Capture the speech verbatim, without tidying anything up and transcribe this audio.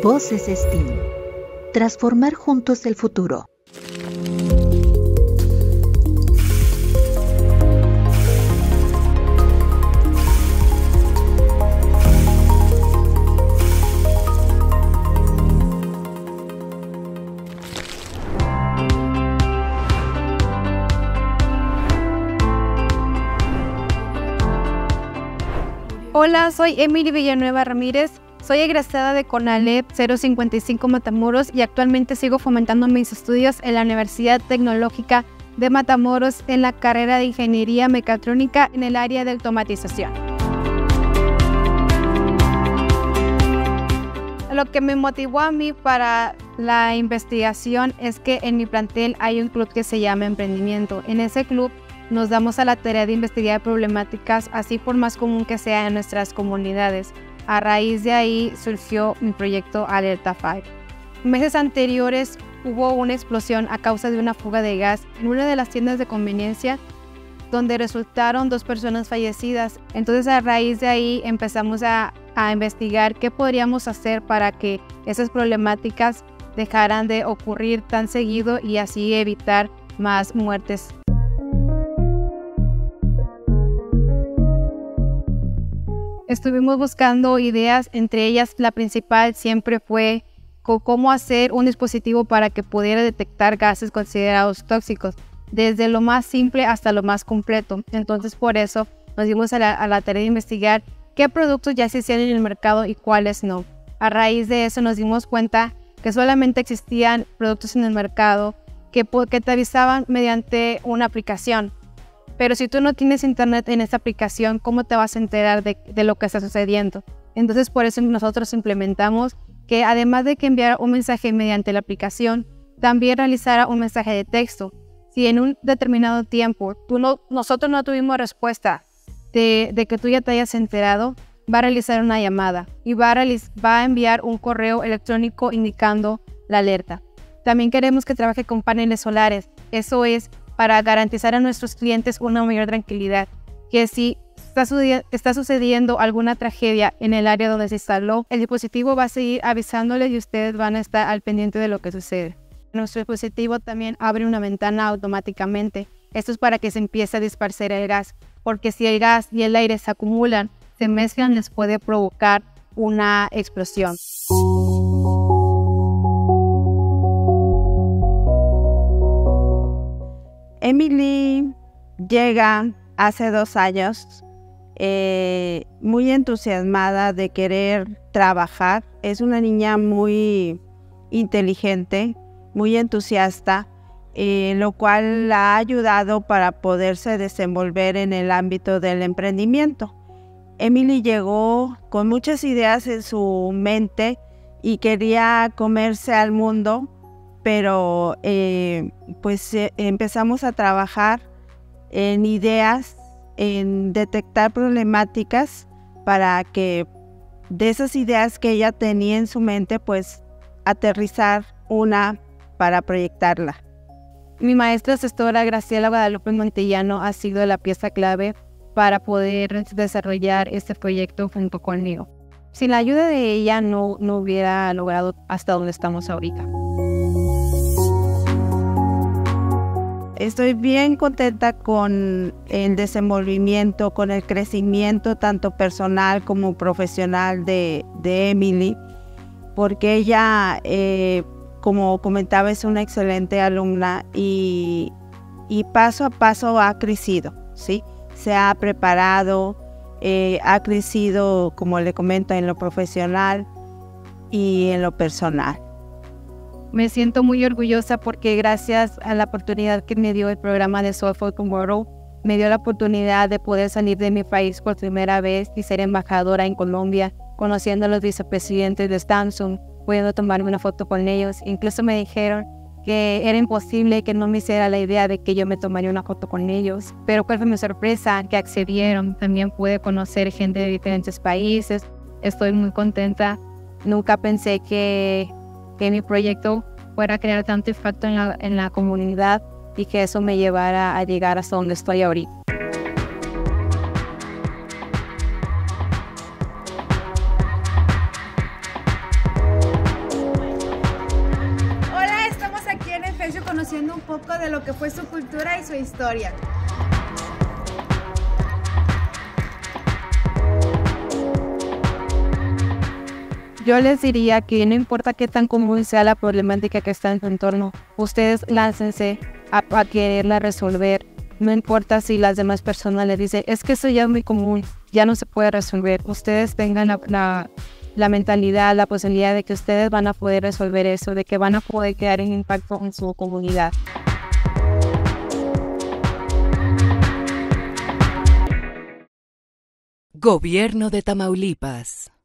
Voces STEAM. Transformar juntos el futuro. Hola, soy Emily Villanueva Ramírez, soy egresada de CONALEP cero cincuenta y cinco Matamoros y actualmente sigo fomentando mis estudios en la Universidad Tecnológica de Matamoros en la carrera de Ingeniería Mecatrónica en el área de automatización. Lo que me motivó a mí para la investigación es que en mi plantel hay un club que se llama Emprendimiento. En ese club nos damos a la tarea de investigar problemáticas, así por más común que sea en nuestras comunidades. A raíz de ahí surgió mi proyecto Alerta cinco. Meses anteriores hubo una explosión a causa de una fuga de gas en una de las tiendas de conveniencia, donde resultaron dos personas fallecidas. Entonces a raíz de ahí empezamos a, a investigar qué podríamos hacer para que esas problemáticas dejaran de ocurrir tan seguido y así evitar más muertes. Estuvimos buscando ideas, entre ellas la principal siempre fue cómo hacer un dispositivo para que pudiera detectar gases considerados tóxicos, desde lo más simple hasta lo más completo. Entonces por eso nos dimos a la, a la tarea de investigar qué productos ya existían en el mercado y cuáles no. A raíz de eso nos dimos cuenta que solamente existían productos en el mercado que, que te avisaban mediante una aplicación. Pero si tú no tienes internet en esta aplicación, ¿cómo te vas a enterar de, de lo que está sucediendo? Entonces, por eso nosotros implementamos que además de que enviara un mensaje mediante la aplicación, también realizara un mensaje de texto. Si en un determinado tiempo tú no, nosotros no tuvimos respuesta de, de que tú ya te hayas enterado, va a realizar una llamada y va a, realiz, va a enviar un correo electrónico indicando la alerta. También queremos que trabaje con paneles solares. Eso es para garantizar a nuestros clientes una mayor tranquilidad, que si está, está sucediendo alguna tragedia en el área donde se instaló, el dispositivo va a seguir avisándoles y ustedes van a estar al pendiente de lo que sucede. Nuestro dispositivo también abre una ventana automáticamente. Esto es para que se empiece a dispersar el gas, porque si el gas y el aire se acumulan, se mezclan, les puede provocar una explosión. Emily llega hace dos años eh, muy entusiasmada de querer trabajar. Es una niña muy inteligente, muy entusiasta, eh, lo cual la ha ayudado para poderse desenvolver en el ámbito del emprendimiento. Emily llegó con muchas ideas en su mente y quería comerse al mundo, pero eh, pues eh, empezamos a trabajar en ideas, en detectar problemáticas para que de esas ideas que ella tenía en su mente, pues aterrizar una para proyectarla. Mi maestra asesora Graciela Guadalupe Montellano ha sido la pieza clave para poder desarrollar este proyecto junto conmigo. Sin la ayuda de ella no, no hubiera logrado hasta donde estamos ahorita. Estoy bien contenta con el desenvolvimiento, con el crecimiento tanto personal como profesional de, de Emily, porque ella, eh, como comentaba, es una excelente alumna y, y paso a paso ha crecido, ¿sí? Se ha preparado, eh, ha crecido, como le comento, en lo profesional y en lo personal. Me siento muy orgullosa porque gracias a la oportunidad que me dio el programa de Solve for Tomorrow, me dio la oportunidad de poder salir de mi país por primera vez y ser embajadora en Colombia, conociendo a los vicepresidentes de Samsung, pudiendo tomarme una foto con ellos. Incluso me dijeron que era imposible que no me hiciera la idea de que yo me tomaría una foto con ellos. Pero cuál fue mi sorpresa, que accedieron. También pude conocer gente de diferentes países. Estoy muy contenta. Nunca pensé que que mi proyecto fuera a crear tanto impacto en la, en la comunidad y que eso me llevara a llegar hasta donde estoy ahorita. poco de lo que fue su cultura y su historia. Yo les diría que no importa qué tan común sea la problemática que está en su entorno, ustedes láncense a, a quererla resolver. No importa si las demás personas les dicen, es que eso ya es muy común, ya no se puede resolver. Ustedes tengan la, la, la mentalidad, la posibilidad de que ustedes van a poder resolver eso, de que van a poder crear un impacto en su comunidad. Gobierno de Tamaulipas.